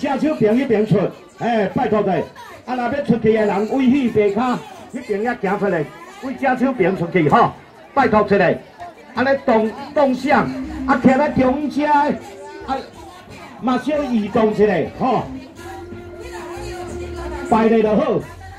车手边迄边出，拜托者，啊，若要出去的人为许白卡迄边也行出来，为车手边出去吼，拜托出来，安尼动向，啊，徛在中车的，啊，嘛小移动起来，吼，摆咧就好。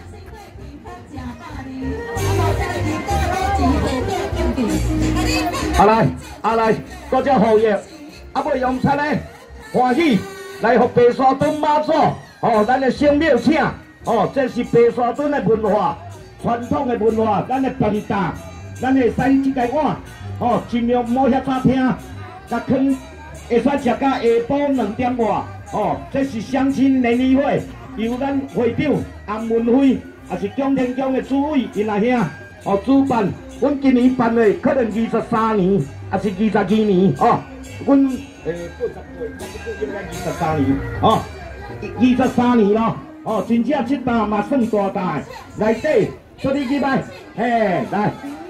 来，多只好嘢，啊，要用餐咧，欢喜来互白沙屯妈祖，哦，咱的圣庙请，哦，这是白沙屯的文化，传统的文化，咱的便当，咱会使即个碗，哦，尽量莫遐早听，甲放，会使食到下晡2点外，哦，这是乡亲联谊会，由咱会长洪文辉，也是中天宫的主委因阿兄，哦，主办。 阮今年办的可能23年，还是22年哦。阮80岁，应该23年哦，23年咯哦，真正这单嘛算大单，内底说你几摆，来。